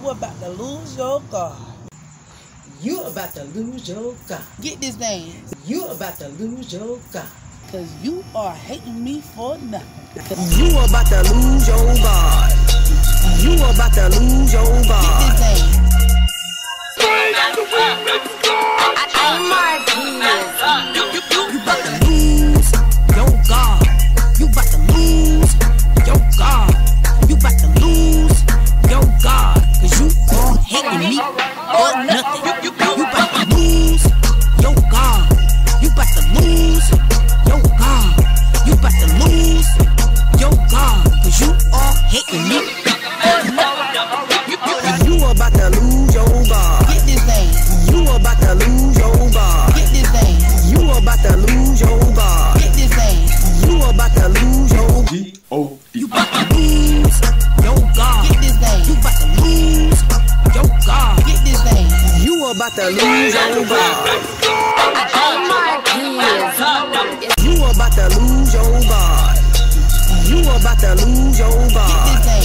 You about to lose your guard. You about to lose your God. Get this thing. You about to lose your God. Cause you are hating me for nothing. You about to lose your God. You about to lose your God. Get this thing. Oh my goodness. You about to lose your God. You about to lose your God. You about to lose your God. Cause you all hating me for nothing. You about to lose your God. You about to lose your God. You about to lose your God. Cause you all hating me for nothing. You about to lose your God. Get this thing. You about to lose your God. Get this thing. You about to lose your God. Get this thing. You about to lose your G-O-D. You about to lose your God. Get this thing. You about to lose your God. Get this thing. You about to lose your God. Oh my goodness. You about to lose your God. You about to lose your Get God. this thing.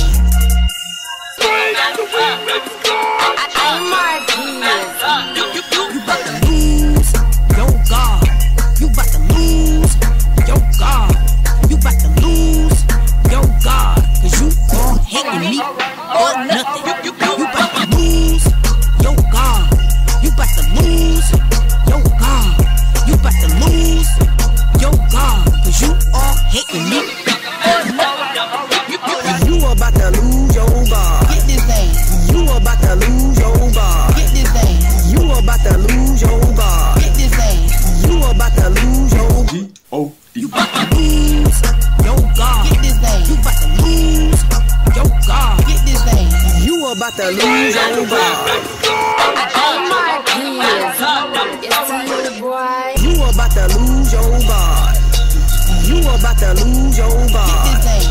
Oh my goodness. You about to lose your God. You about to lose your God. You about to lose your God. Cause you all hating me for nothing. You about to lose your God. You about to lose your God. You about to lose your God. Cause you all hating me for nothing. You about to lose your God. Get this thing. You about to lose your God. Get this thing. You about to lose your God. Get this thing. You about to lose your G-O-D. You about to lose your God. Get this thing. You about to lose your God. Get this thing. You about to lose your God. Oh my goodness. It's you, boy. You about to lose your God. You about to lose your Get God. this thing.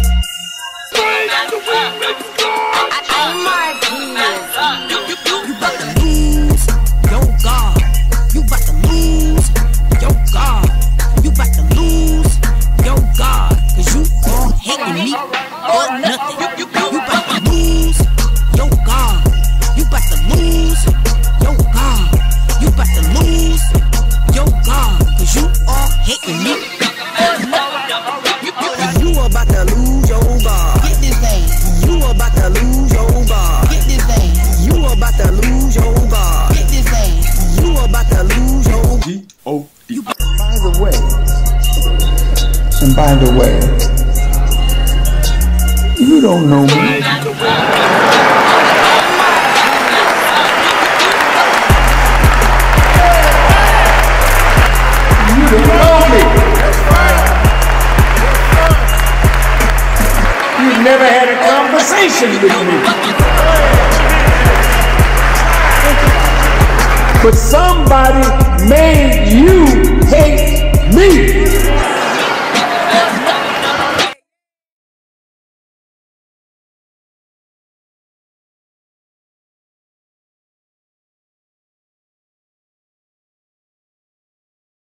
Oh my goodness. You about to lose your God. You about to lose your God. You about to lose your God. Cause you all hating me for nothing. You about to lose your God. You about to lose your God. You about to lose your God. Cause you all hating me for nothing. You about to lose your God. Get this thing. You about to lose your God. Get this thing. You about to lose your God. Get this thing. You about to lose your G-O-D. By the way, you don't know me. You don't know me. You've never had a conversation with me. But somebody made you hate me.